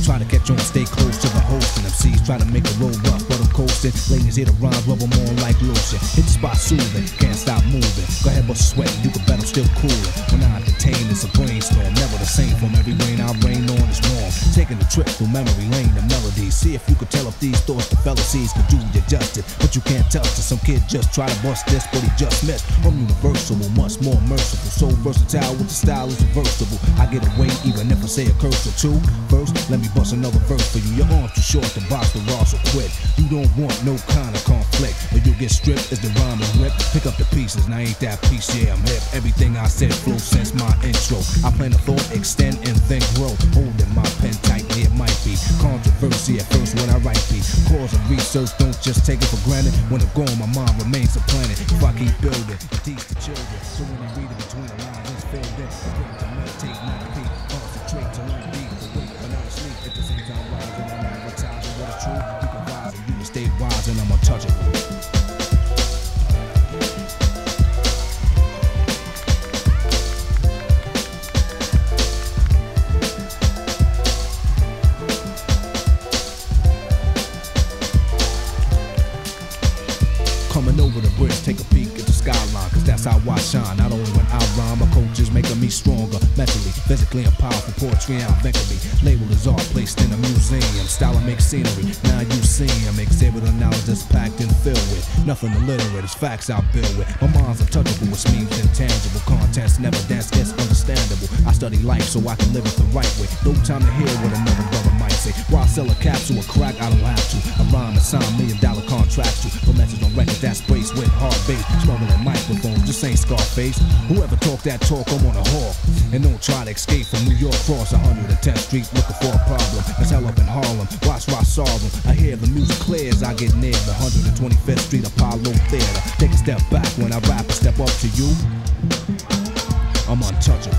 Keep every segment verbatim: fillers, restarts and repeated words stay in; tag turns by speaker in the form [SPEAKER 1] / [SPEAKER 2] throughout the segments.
[SPEAKER 1] Try to catch on, stay close to the host, and M Cs try to make a roll rough, but I'm coasting. Ladies hear the rhymes, rub them on like lotion. Hit the spot soothing, can't stop moving. Go ahead, bust a sweat, you can bet I'm still coolin'. When I detain, it's a brainstorm, never the same from every rain I rain on is warm. Taking a trip through memory lane and melodies. See if you could tell if these thoughts the fallacies could do you justice, but you can't touch it. Some kid just try to bust this, but he just missed. I'm universal, much more merciful, so versatile with the style is reversible. I get away even if I say a curse or two. First, let me bust another verse for you. Your arms too short to box the Ross will quit. You don't want no kind of conflict, or you'll get stripped as the rhyme is ripped. Pick up the pieces, now ain't that piece, yeah I'm hip. Everything I said flows since my intro. I plan a thought, extend and then grow. Holding my pen tight, yeah, it might be controversy at first when I write beat. Cause of research, don't just take it for granted. When I'm gone, my mind remains a planet. If I keep building, it teach the children. So when they read it between the lines, it's filled in. It's great to meditate, not repeat. Concentrate to learn beat. Awake but not asleep. At the same time, rising, I'm advertising what is true. You can rise and you can stay wise, and I'm untouchable. Coming over the bridge, take a peek at the skyline, cause that's how I shine. Not only when I rhyme, my coach is making me stronger, mentally, physically, and powerful. Poetry and inventory, labeled as art, placed in a museum. Style I make scenery, now you see him. Exhibit of knowledge that's packed and filled with nothing illiterate, it's facts I build with. My mind's untouchable, which means intangible. Contents never dance, gets understandable. I study life so I can live it the right way. No time to hear what another brother might say. Why sell a capsule or crack? I don't have to. I rhyme and sign million dollar contracts to put message on record that's braced with hard bass. Smuggling microphones, this ain't Scarface. Whoever talk that talk, I'm on a hawk. And don't try to escape from New York cross one hundred tenth Street looking for a problem. That's hell up in Harlem, watch where I solve them. I hear the music clear as I get near the one hundred twenty-fifth Street Apollo Theater. Take a step back when I rap and step up to you. I'm untouchable.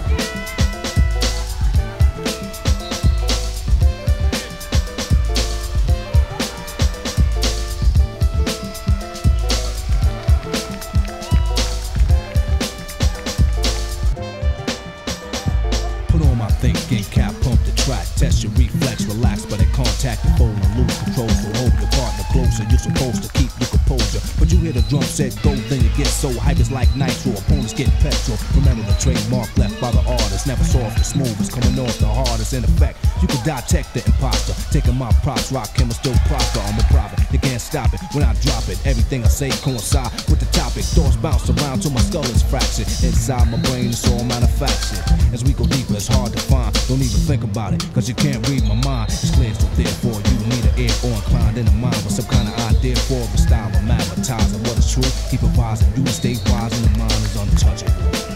[SPEAKER 1] Thinking cap, pump the track, test your reflex, relax, but at contact, the phone and lose control. So hold your partner closer, you're supposed to keep your composure. But you hear the drum set go, then you get so hype, it's like nitro. Opponents get petrol. Remember the trademark left by the artist, never soft or smooth, it's coming off the hardest. In effect, you can detect the imposter, taking my props, rock him and still prosper. I'm a prophet, you can't stop it when I drop it. Everything I say coincide with the topic. Thoughts bounce around till my skull is fractured. Inside my brain, it's all manufactured. As we go deeper, it's hard to find. Don't even think about it, cause you can't read my mind. It's clear, so therefore you need an ear or inclined in the mind with some kind of idea for the style of advertising. What is true, keep advising you to stay wise, and the mind is untouchable.